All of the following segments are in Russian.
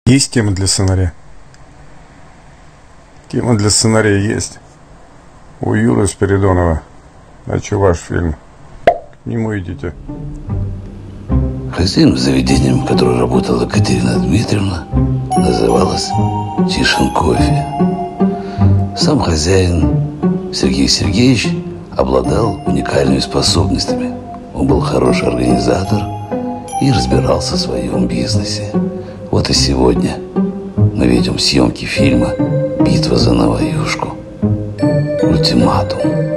Есть тема для сценария? Тема для сценария есть. У Юры Спиридонова. А что ваш фильм? К нему идите. Хозяином заведения, в котором работала Катерина Дмитриевна, называлась «Тишин кофе». Сам хозяин Сергей Сергеевич обладал уникальными способностями. Он был хороший организатор и разбирался в своем бизнесе. Вот и сегодня мы ведем съемки фильма «Битва за Новоюшку. Ультиматум».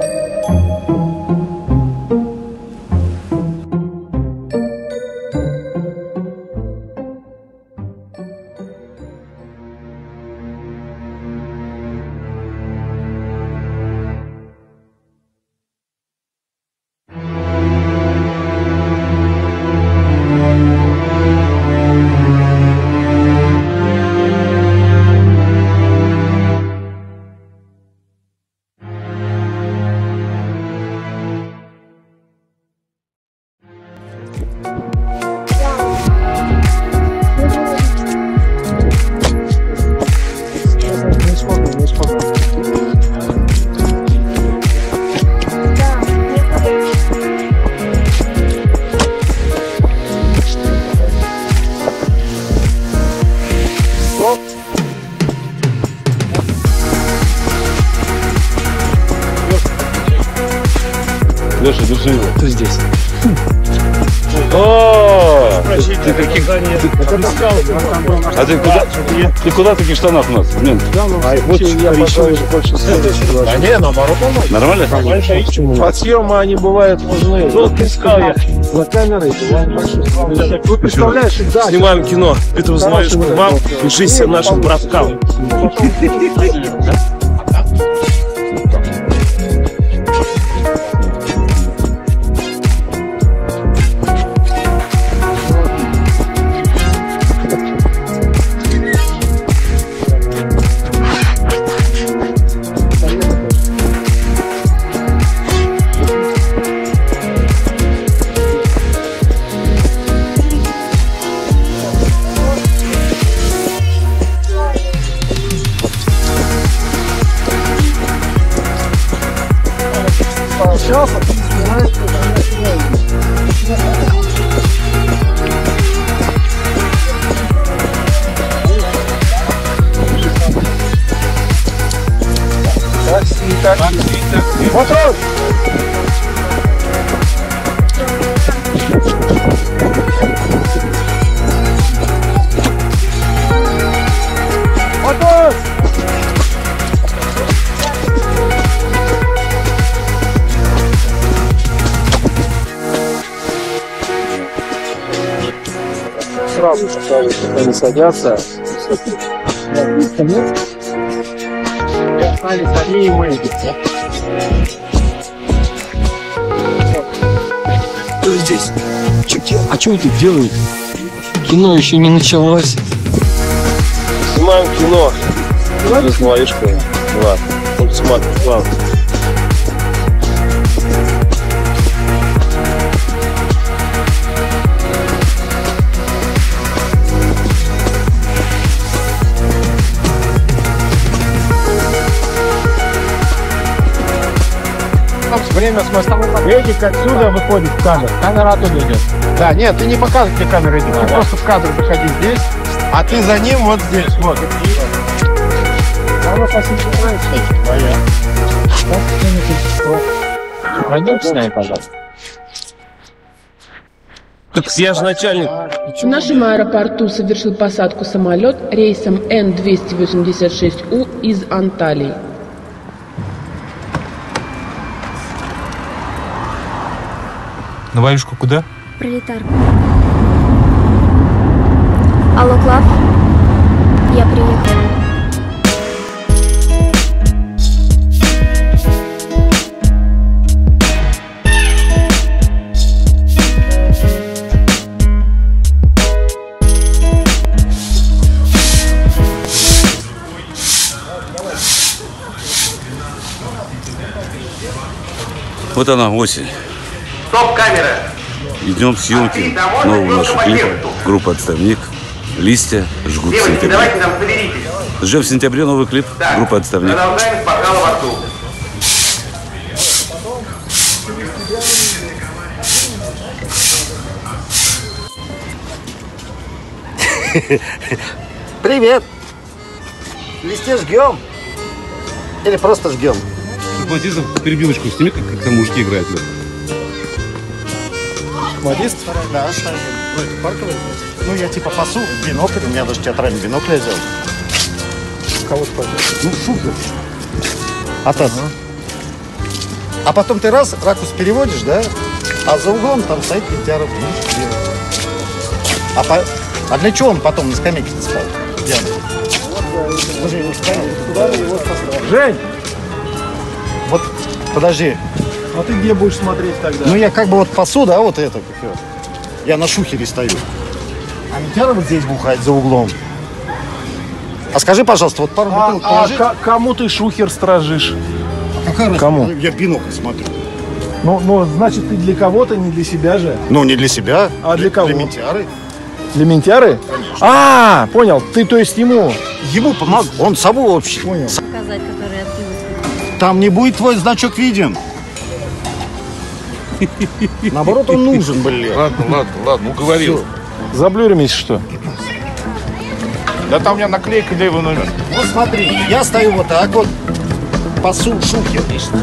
Леша, держи его. Кто здесь? Ты куда в таких штанах у нас? Мент? Я пошел уже больше. А не, наоборот. Нормально? Под съемы они бывают нужны. За камерой бывает. Вы представляешь, да, снимаем кино. Битву за Новоюшку вам и жизнь всем нашим браткам. Сразу, пока они садятся. Остались одни и мы. Кто здесь? А что вы тут делаете? Кино еще не началось. Снимаем кино. Битва за Новоюшку. Ладно. Смотрим. Ладно. Время с моста. Эдик отсюда выходит в кадр. Камера оттуда идет. Да, нет, ты не показывай, где камера идет. Ты просто в кадр заходи здесь, а ты за ним вот здесь. Вот. Пройдем с нами, пожалуйста. Так я же начальник. В нашем аэропорту совершил посадку самолет рейсом Н-286У из Анталии. Новоюшку куда? Пролетарку. Алло, Клав. Я приехала. Вот она, осень. Стоп, камера! Идем в съемки нового нашего клипа. Группа «Отставник». Листья жгут в сентябре. Давайте там соберитесь. Ждем в сентябре новый клип. Группа «Отставник». Продолжаем с бокала во рту. Привет! Листья жгем? Или просто жгем? Шахматистов перебилочку сними, как там мужики играют. Шахматист? Да, шахматист. Ну, это парковый. Ну, я типа пасу в бинокль, у меня даже театральный бинокль я взял. Кого спрашиваешь? Ну, шутер. А потом ты раз, ракурс переводишь, да? А за углом там стоит Петяров. А для чего он потом на скамейке спал? Жень! Вот, подожди. А ты где будешь смотреть тогда? Ну, я как бы вот пасу, да, вот это. Я на шухере стою. А Митяров здесь бухает за углом. А скажи, пожалуйста, вот пару бутылок положи. Кому ты шухер стражишь? Какая кому? разница? Я бинокль смотрю. Ну, значит, ты для кого-то, не для себя же. Ну, не для себя. А для кого? Для Митяры. Для Ментяры? Конечно. Понял. Ты, то есть, ему помог. Он сову общий. Понял. Показать, который отбилась. Там не будет твой значок виден. Наоборот, он нужен, блин. Ладно, уговорил. Заблюримись, что? Да там у меня наклейка, где его номер. Вот смотри, я стою вот так вот, пасу шухер.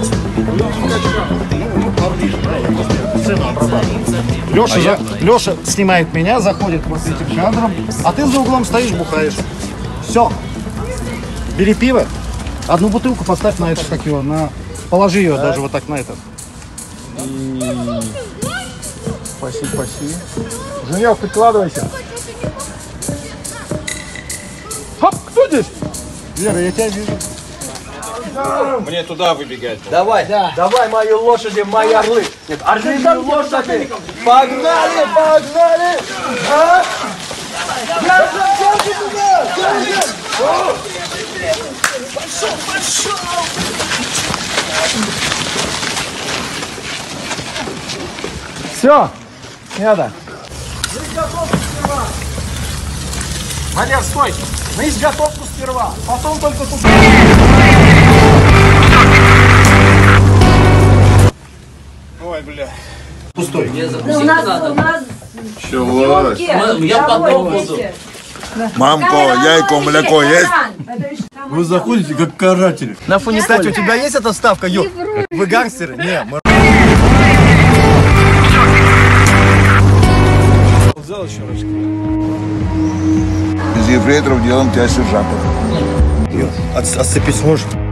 Леша снимает меня, заходит вот с этим кадром, а ты за углом стоишь, бухаешь. Все. Бери пиво, одну бутылку поставь на это, как его, положи ее даже вот так на этот. Спасибо. Женек, прикладывайся. Хоп, кто здесь? Вера, я тебя вижу. Мне туда выбегать. Давай, давай мои лошади, мои орлы. Нет, орлиные лошади. Погнали! А? Все, не надо. Валер, стой! На изготовку сперва, потом только тут. Ой, бля. Пустой. У нас Чего? Я потом буду. Мамко, яйко, молоко есть? Вы заходите как каратели. На фоне, кстати, у тебя есть эта вставка? Вы гангстеры? Не, мы... Взял еще раз. Из ефрейторов делаем тебя сержантом. Отцепить сможешь?